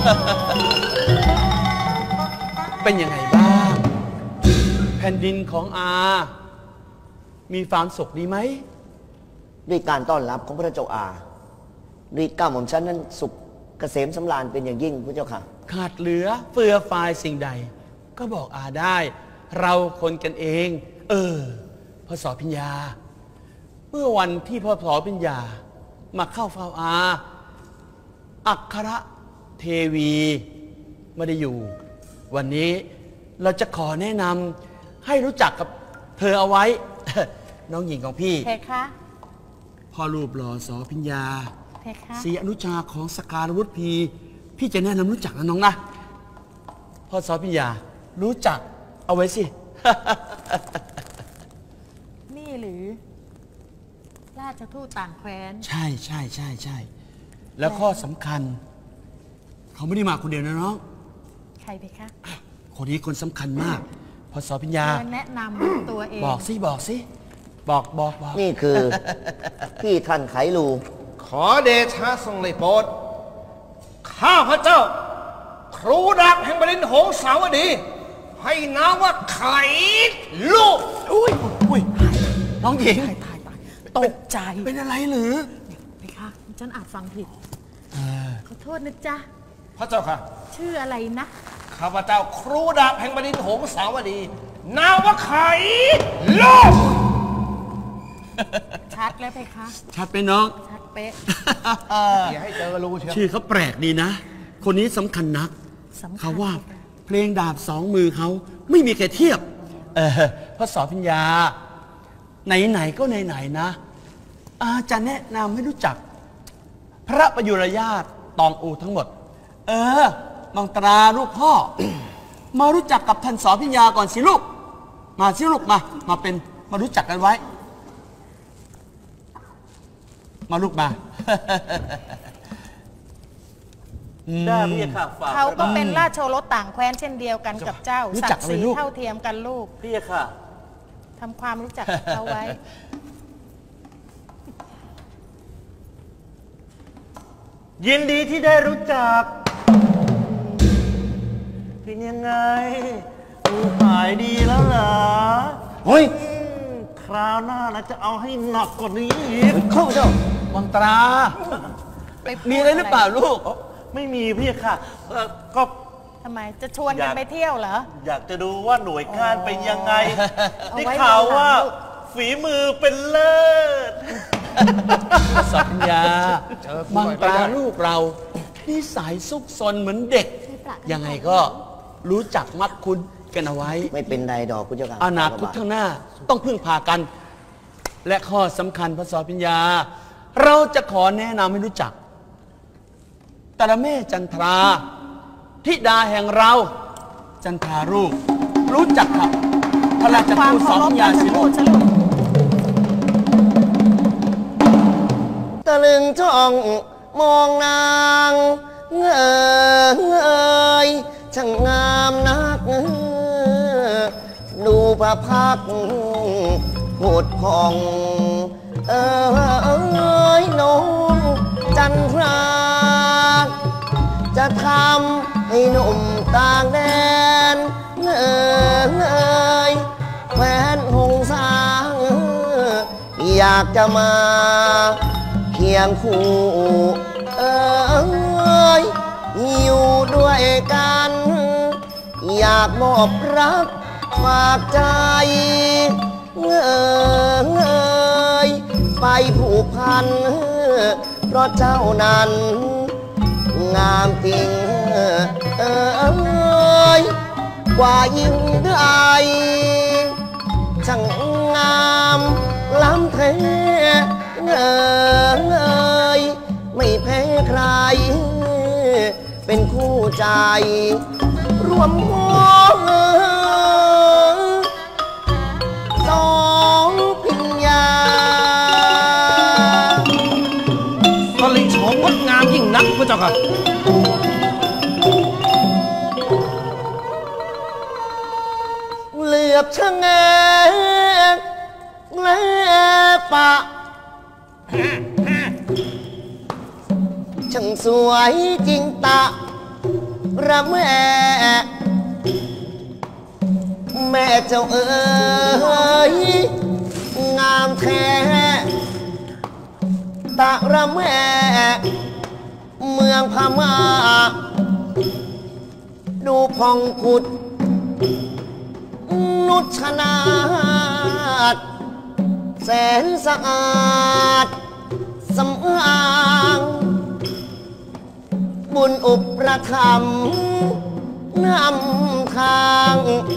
เป็นยังไงบ้างแผ่นดินของอามีความสุขดีไหมด้วยการต้อนรับของพระเจ้าอาด้วยก้าวหม่อมฉันนั้นสุขเกษมสำราญเป็นอย่างยิ่งพระเจ้าค่ะขาดเหลือเฟือฟายสิ่งใดก็บอกอาได้เราคนกันเองพศพิญญาเมื่อวันที่พศพิญญามาเข้าเฝ้าอาอัครเทวีไม่ได้อยู่วันนี้เราจะขอแนะนำให้รู้จักกับเธอเอาไว้ น้องหญิงของพี่เพคะพ่อรูปหล่อสอพิญญาเพคะศรีอนุชาของสการวุฒิพี่จะแนะนำรู้จักนะน้องนะพ่อสอพิญญารู้จักเอาไว้สินี่หรือราชทูตต่างแคว้นใช่ใช่ใช่ใช่แล้วข้อสำคัญเขาไม่ได้มาคนเดียวนะน้องใครเพคะคนนี้คนสำคัญมากพอสอพิญญาแนะนำตัวเองบอกสิบอกนี่คือ พี่ท่านไขลูขอเดชะทรงเลยโปรดข้าพระเจ้าครูดักแห่งบดินทร์หงสาวดีให้นามว่าไขลูกอุ้ยน้องหญิงตายตกใจเป็นอะไรหรือไปคะฉันอาจฟังผิดขอโทษนะจ๊ะพระเจ้าค่ะชื่ออะไรนะข้าพเจ้าครูดักแห่งบดินทร์หงสาวดีนามว่าไขลูกชัดแล้วเพคะชัดไปน้องชัดเป๊ะอย่าให้เจอรู้เชียวชื่อเขาแปลกดีนะคนนี้สำคัญนักเขาว่าเพลงดาบสองมือเขาไม่มีใครเทียบพระสอพิญญาไหนก็ไหนนะอาจะแนะนำให้รู้จักพระประยุรญาติตองอูทั้งหมดมังตราลูกพ่อ มารู้จักกับท่านสอพิญญาก่อนสิลูกมาสิลูกมารู้จักกันไว้มาลูกมาได้พี่ค่ะเขาก็เป็นราชโอรสต่างแคว้นเช่นเดียวกันกับเจ้าศักดิ์ศรีเท่าเทียมกันลูกพี่ค่ะทำความรู้จักเขาไว้ยินดีที่ได้รู้จักเป็นยังไงหายดีแล้วเหรอเฮ้ยคราวหน้านะจะเอาให้หนักกว่านี้อีกเข้าเจ้ามังตรามีอะไรหรือเปล่าลูกไม่มีพี่ค่ะก็ทำไมจะชวนกันไปเที่ยวเหรออยากจะดูว่าหน่วยการเป็นยังไงได้ข่าวว่าฝีมือเป็นเลิศสัญญามังตราลูกเรานิสัยซุกซนเหมือนเด็กยังไงก็รู้จักมักคุ้นกันเอาไว้ไม่เป็นไรดอกคุณเจ้าค่ะอนาคตข้างหน้าต้องพึ่งพากันและข้อสำคัญพระสอพิญญาเราจะขอแนะนำให้รู้จักตระเมจันทราธิดาแห่งเราจันทราลูกรู้จักครับพระราชทูตสอพิญญาสิลูกตะลึงจ้องมองนางเงยช่างงามนักดูประพักผุดพองน้องจันทราจะทำให้หนุ่มต่างแดนแคว้นหงสางอยากจะมาเคียงคู่อยู่ด้วยกันอยากมอบรักฝากใจไปผูกพันเพราะเจ้านั้นงามจริงกว่ายิ่งใดช่างงามล้ำแท้ไม่แพ้ใครเป็นคู่ใจรวมหัวสองพิญญาตลิงโฉมงดงามยิ่งนักพระเจ้าค่ะเหลือบชะแงกและปะช่างสวยจริงตะระแม่แม่เจ้าเอ๋ยงามแท้ตะระแม่เมืองพม่าดูพองผุดนุชนาถแสนสะอาดสำอางบุญอุปถัมภ์นำทาง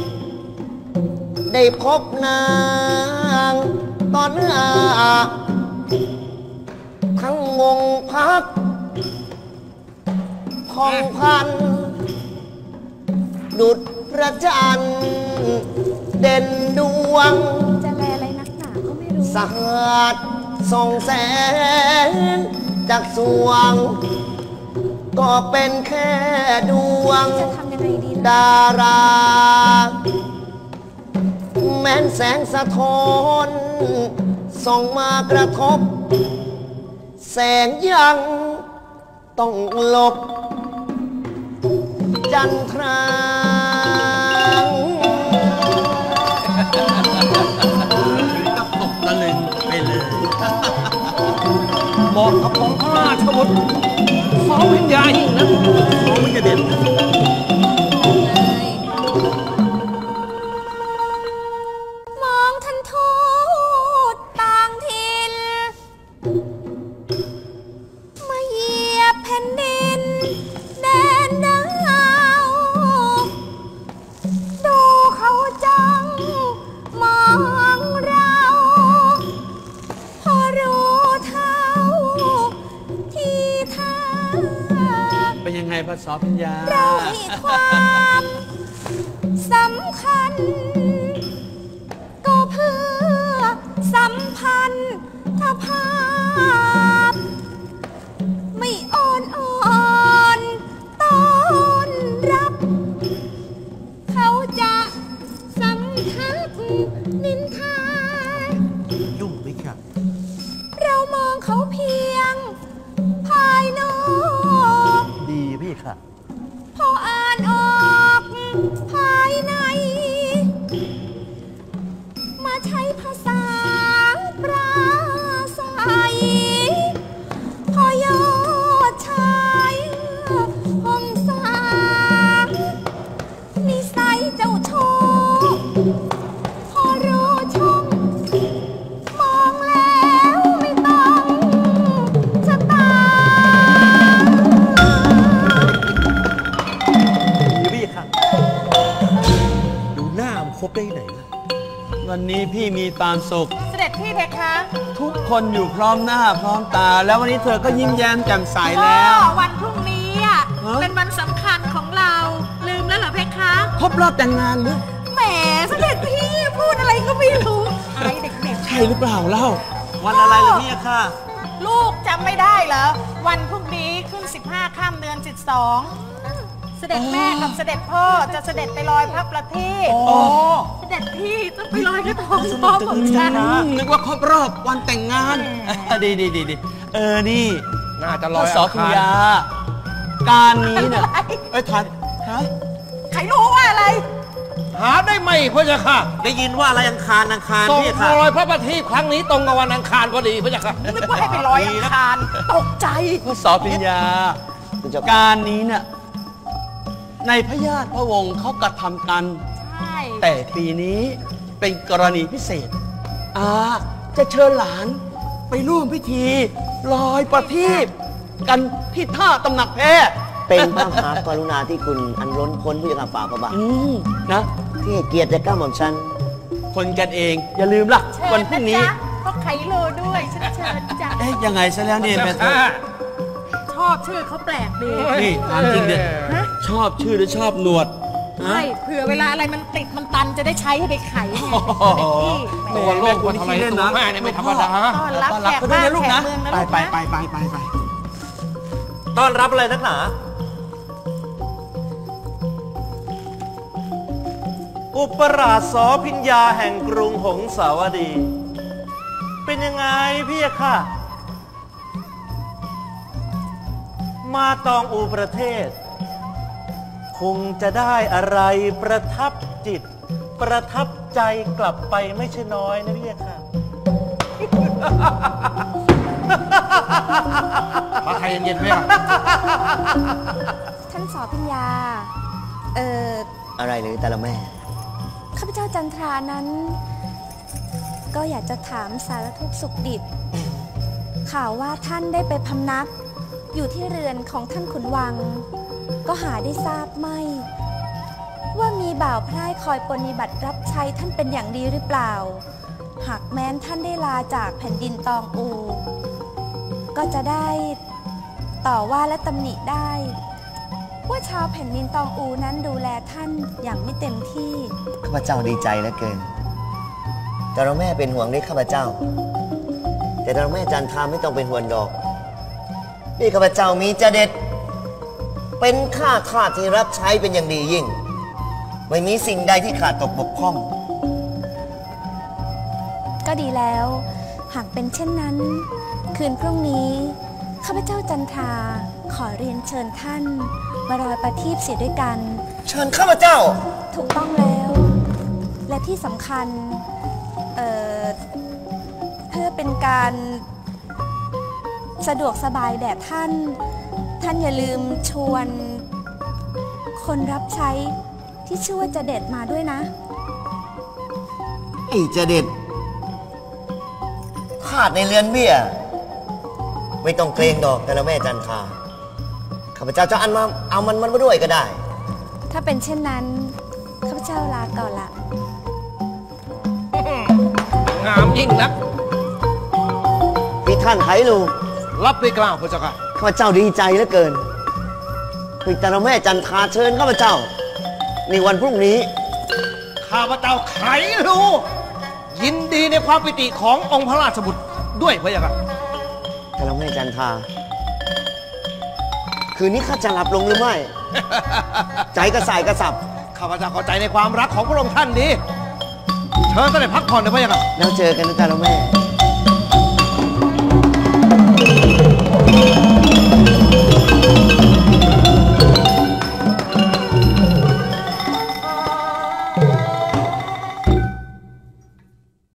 ได้พบนางตอนหน้าทั้งวงพักพองพันดุจพระจันทร์เด่นดวงจะแลอะไรนักหนาก็ไม่รู้สาดส่องแสงจากสวงก็เป็นแค่ดวงจะทำยังไงดีนะดาราแม้นแสงสะท้อนส่องมากระทบแสงยังต้องหลบจันทราก็ตกตะลึงไปเลยเหมาะกับของพระราชบุตรสองวิญญาณยิ่งนะน้องมันจะเด่นมองท่านทูตต่างถิ่นมาเหยียบแผ่นดินแดนดาวดูเขาจ้องมองเราพอรู้เท่าที่ท่าเป็นยังไงพระสอพิญญาเราให้ความสำคัญ ก็เพื่อสัมพันธภาพ ไม่อ่อนต้อนรับ เขาจะสำทักนินทายุ่งไหมครับเรามองเขาเพียงภายนอกดีพี่ค่ะพออ่านออกภายใน มาใช้ภาษาปราศัยพอยอดชายห้องสางนิสัยเจ้าโชว์พอรู้ช่องมองแล้วไม่ต้องชะตาดีพี่ค่ะ ดูหน้ามันครบได้ไหนล่ะวันนี้พี่มีความสุขเสด็จพี่เพคะทุกคนอยู่พร้อมหน้าพร้อมตา แล้ววันนี้เธอก็ยิ้มแย้มแจ่มใสแล้ววันพรุ่งนี้อ่ะฮะเป็นวันสำคัญของเรา ลืมแล้วเหรอเพคะครบรอบแต่งงานหรือแหมเสด็จพี่พูดอะไรก็ไม่รู้อายเด็กใช่หรือเปล่าเล่าวันอะไรล่ะพี่ค่ะๆ ลูกจำไม่ได้เหรอ วันพรุ่งนี้ขึ้น 15 ค่ำเดือน 12 เสด็จแม่กับเสด็จพ่อจะเสด็จไปลอยพระประทีปอ๋อเสด็จพี่ต้องไปลอยกระทงพร้อมกับฉันนึกว่าครบรอบวันแต่งงาน ดีนี่น่าจะพลระอยสออังพิญคารญา การนี้เนี่ยเอ้ยทันฮะใครรู้ว่าอะไรหาได้ไหมพระเจ้าค่ะได้ยินว่าอะไรอังคารส่งพี่ค่ะลอยพระประทีปครั้งนี้ตรงกับวันอังคารพอดีพระเจ้าค่ะนึกว่าให้ไปลอยอังคารตกใจพระสอพิญญา การนี้เนี่ยในพระญาติพระวงศ์เขากระทำกันใช่แต่ปีนี้เป็นกรณีพิเศษ จะเชิญหลานไปร่วมพิธีลอยประทีปกันที่ท่าตำหนักแพร่เป็นพระมหากรุณาธิคุณอันล้นพ้นผู้ยังฝ่าพระบาทนะที่ให้เกียรติจะก้าวหม่อมฉันคนกันเอง อย่าลืมล่ะเชิญวันพรุ่งนี้ะจ๊ะก็ไขโลด้วยฉันเชิญจ้ะเอ๊ะยังไงซะแล้วเนี่ยแม่เธอชอบชื่อเขาแปลกดีนี่ถามจริงเด็ดฮะชอบชื่อหรือชอบหนวดฮะใช่เผื่อเวลาอะไรมันติดมันตันจะได้ใช้ให้ไปไขไงโอ้โหเสด็จพี่ตัวโลกว่าทำไมตัวแม่เนี่ยไม่ธรรมดาต้อนรับต้อนแขรับกเขาด้วบ้าย นนะลูกแขกนะเมืองนะไปลูกไปนะไปต้อนรับอะไรนักหนา อุปราชสอพิญญาแห่งกรุงหงสาวดี เป็นยังไงพี่ค่ะ มาตองอูประเทศคงจะได้อะไรประทับจิต ประทับใจกลับไปไม่ใช่น้อยนะพี่ค่ะพระไทยเย็นๆไหมอ่ะท่านสอพิญญาอะไรหรือแต่ละแม่ข้าพเจ้าจันทรานั้น ก็อยากจะถามสารทุกข์สุขดิบ ข่าวว่าท่านได้ไปพำนัก อยู่ที่เรือนของท่านขุนวัง ก็หาได้ทราบไม่ ว่ามีบ่าวพร่ายคอยปฏิบัติรับใช้ท่านเป็นอย่างดีหรือเปล่า หากแม้นท่านได้ลาจากแผ่นดินตองอู ก็จะได้ต่อว่าและตำหนิได้ ว่าชาวแผ่นดินตองอูนั้นดูแลท่านอย่างไม่เต็มที่ข้าพเจ้าดีใจเหลือเกิน แต่เราแม่เป็นห่วงในข้าพเจ้า แต่เราแม่จันทราไม่ต้องเป็นห่วงดอกนี่ข้าพเจ้ามีจะเด็ด เป็นข้าทาสที่รับใช้เป็นอย่างดียิ่ง ไม่มีสิ่งใดที่ขาดตกบกพร่องก็ดีแล้ว หากเป็นเช่นนั้น คืนพรุ่งนี้ข้าพเจ้าจันทราขอเรียนเชิญท่านมารอยประทีปเสียด้วยกันเชิญข้าพเจ้าถูกต้องแล้ว และที่สำคัญเพื่อเป็นการสะดวกสบายแด่ท่าน ท่านอย่าลืมชวนคนรับใช้ที่ชื่อว่าจะเด็ดมาด้วยนะไอ้จะเด็ดทาสในเรือนเบี้ย ไม่ต้องเกรงดอกแต่ละแม่จันทราข้าพเจ้าจะเอามันมาด้วยก็ได้ถ้าเป็นเช่นนั้นข้าพเจ้าลาก่อนละงามยิ่งนักที่ท่านไถลูรับด้วยกล้าวพระเจ้าค่ะข้าพเจ้าดีใจเหลือเกินคือแต่ละแม่จันทราเชิญข้าพเจ้าในวันพรุ่งนี้ข้าพเจ้าไขรู้ยินดีในความปิติขององค์พระราชบุตรด้วยพระเจ้าค่ะแต่ละแม่จันทราคืนนี้ข้าจะหลับลงหรือไม่ ใจกระส่ายกระสับข้าพเจ้าเข้าใจในความรักของพระองค์ท่านดี เชิญท่านได้พักผ่อนนะพระเจ้าค่ะแล้วเจอกันนะแต่ละแม่